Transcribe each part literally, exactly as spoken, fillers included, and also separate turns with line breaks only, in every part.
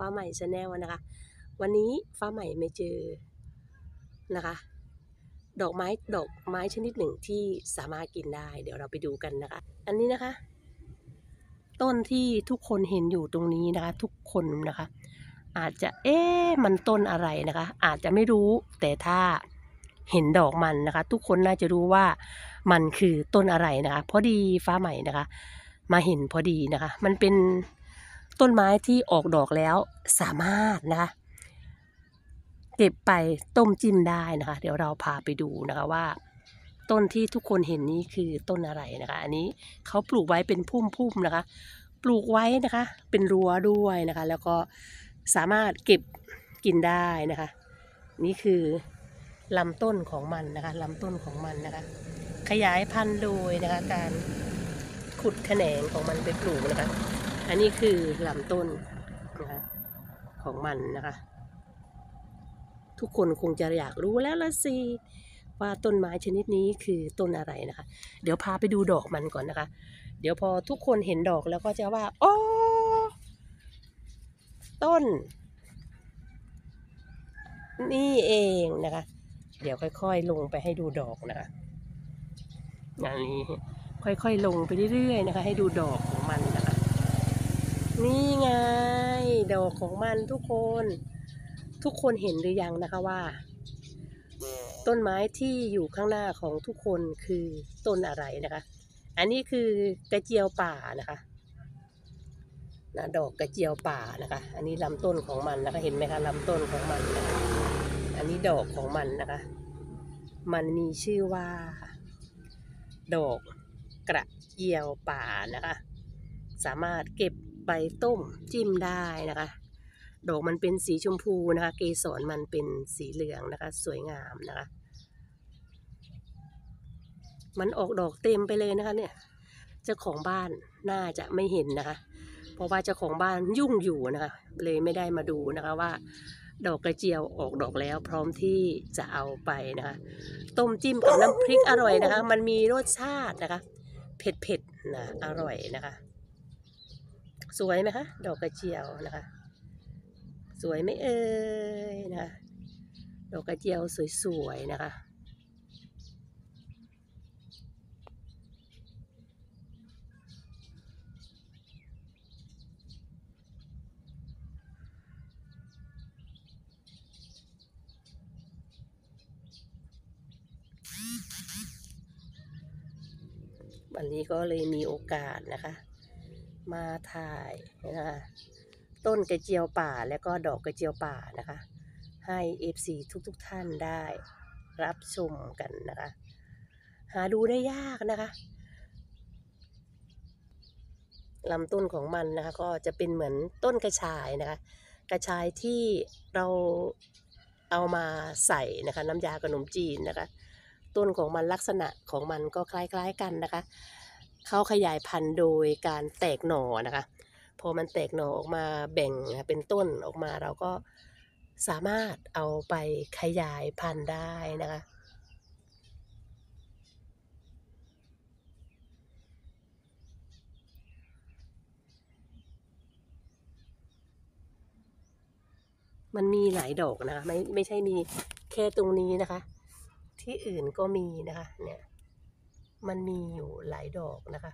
ฟ้าใหม่ชาแนลนะคะวันนี้ฟ้าใหม่ไม่เจอนะคะดอกไม้ดอกไม้ชนิดหนึ่งที่สามารถกินได้เดี๋ยวเราไปดูกันนะคะอันนี้นะคะต้นที่ทุกคนเห็นอยู่ตรงนี้นะคะทุกคนนะคะอาจจะเอ๊ะมันต้นอะไรนะคะอาจจะไม่รู้แต่ถ้าเห็นดอกมันนะคะทุกคนน่าจะรู้ว่ามันคือต้นอะไรนะคะพอดีฟ้าใหม่นะคะมาเห็นพอดีนะคะมันเป็นต้นไม้ที่ออกดอกแล้วสามารถนะคะเก็บไปต้มจิ้มได้นะคะเดี๋ยวเราพาไปดูนะคะว่าต้นที่ทุกคนเห็นนี้คือต้นอะไรนะคะอันนี้เขาปลูกไว้เป็นพุ่มๆนะคะปลูกไว้นะคะเป็นรั้วด้วยนะคะแล้วก็สามารถเก็บกินได้นะคะนี่คือลำต้นของมันนะคะลำต้นของมันนะคะขยายพันธุ์โดยนะคะการขุดแขนงของมันไปปลูกนะคะอันนี้คือลำต้นนะคะของมันนะคะทุกคนคงจะอยากรู้แล้วละสิว่าต้นไม้ชนิดนี้คือต้นอะไรนะคะเดี๋ยวพาไปดูดอกมันก่อนนะคะเดี๋ยวพอทุกคนเห็นดอกแล้วก็จะว่าโอ้ต้นนี่เองนะคะเดี๋ยวค่อยๆลงไปให้ดูดอกนะคะอันนี้ค่อยๆลงไปเรื่อยๆนะคะให้ดูดอกของมันนะคะนี่ไงดอกของมันทุกคนทุกคนเห็นหรือยังนะคะว่าต้นไม้ที่อยู่ข้างหน้าของทุกคนคือต้นอะไรนะคะอันนี้คือกระเจียวป่านะคะนะดอกกระเจียวป่านะคะอันนี้ลำต้นของมันนะคะเห็นไหมคะลำต้นของมันนะคะอันนี้ดอกของมันนะคะมันมีชื่อว่าดอกกระเจียวป่านะคะสามารถเก็บไปต้มจิ้มได้นะคะดอกมันเป็นสีชมพูนะคะเกสรมันเป็นสีเหลืองนะคะสวยงามนะคะมันออกดอกเต็มไปเลยนะคะเนี่ยเจ้าของบ้านน่าจะไม่เห็นนะคะเพราะว่าเจ้าของบ้านยุ่งอยู่นะคะเลยไม่ได้มาดูนะคะว่าดอกกระเจียวออกดอกแล้วพร้อมที่จะเอาไปนะคะต้มจิ้มกับน้ำพริกอร่อยนะคะมันมีรสชาตินะคะเผ็ดๆนะอร่อยนะคะสวยไหมคะดอกกระเจียวนะคะสวยไหมเอ่ยนะคะดอกกระเจียวสวยๆนะคะวันนี้ก็เลยมีโอกาสนะคะมาถ่ายนะคะต้นกระเจียวป่าและก็ดอกกระเจียวป่านะคะให้ เอฟ ซี ทุกๆท่านได้รับชมกันนะคะหาดูได้ยากนะคะลำต้นของมันนะคะก็จะเป็นเหมือนต้นกระชายนะคะกระชายที่เราเอามาใส่นะคะน้ำยาขนมจีนนะคะต้นของมันลักษณะของมันก็คล้ายๆกันนะคะเขาขยายพันธุ์โดยการแตกหน่อนะคะพอมันแตกหน่อออกมาแบ่งเป็นต้นออกมาเราก็สามารถเอาไปขยายพันธุ์ได้นะคะมันมีหลายดอกนะคะไม่ไม่ใช่มีแค่ตรงนี้นะคะที่อื่นก็มีนะคะเนี่ยมันมีอยู่หลายดอกนะคะ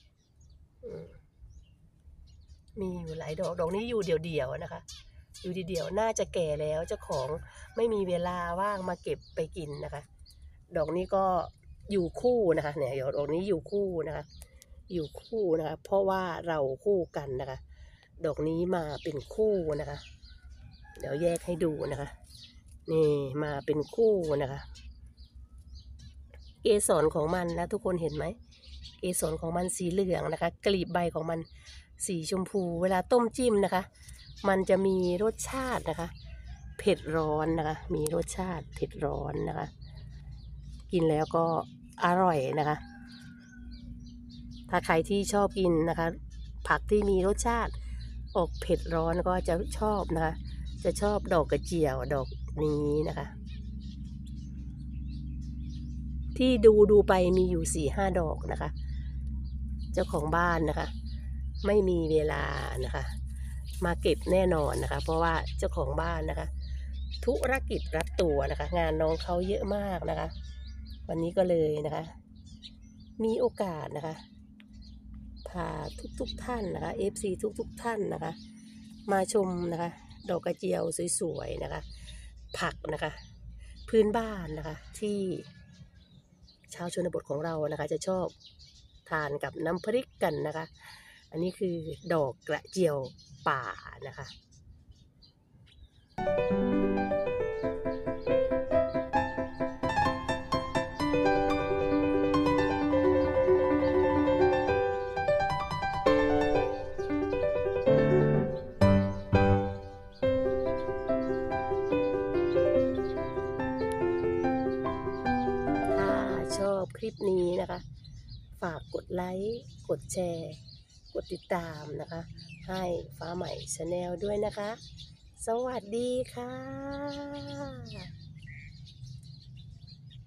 มีอยู่หลายดอกดอกนี้อยู่เดี่ยวๆนะคะอยู่เดี่ยวๆน่าจะแก่แล้วเจ้าของไม่มีเวลาว่างมาเก็บไปกินนะคะดอกนี้ก็อยู่คู่นะคะเนี่ยดอกนี้อยู่คู่นะคะอยู่คู่นะคะเพราะว่าเราคู่กันนะคะดอกนี้มาเป็นคู่นะคะเดี๋ยวแยกให้ดูนะคะนี่มาเป็นคู่นะคะเกสรของมันนะทุกคนเห็นไหมเกสรของมันสีเหลืองนะคะกลีบใบของมันสีชมพูเวลาต้มจิ้มนะคะมันจะมีรสชาตินะคะเผ็ดร้อนนะคะมีรสชาติเผ็ดร้อนนะคะกินแล้วก็อร่อยนะคะถ้าใครที่ชอบกินนะคะผักที่มีรสชาติออกเผ็ดร้อนก็จะชอบนะคะจะชอบดอกกระเจียวดอกนี้นะคะที่ดูดูไปมีอยู่สี่ห้าดอกนะคะเจ้าของบ้านนะคะไม่มีเวลานะคะมาเก็บแน่นอนนะคะ เพราะว่าเจ้าของบ้านนะคะ ธุรกิจรัดตัวนะคะ งานน้องเขาเยอะมากนะคะ วันนี้ก็เลยนะคะ มีโอกาสนะคะพาทุกๆ ท่านนะคะ เอฟ ซี ทุกๆ ท่านนะคะ มาชมนะคะดอกกระเจียวสวยๆนะคะ ผักนะคะพื้นบ้านนะคะที่ชาวชนบทของเรานะคะจะชอบทานกับน้ำพริกกันนะคะ อันนี้คือดอกกระเจียวป่านะคะถ้าชอบคลิปนี้นะคะ ฝากกดไลค์กดแชร์กดติดตามนะคะให้ฟ้าใหม่ชาแนลด้วยนะคะสวัสดีค่ะ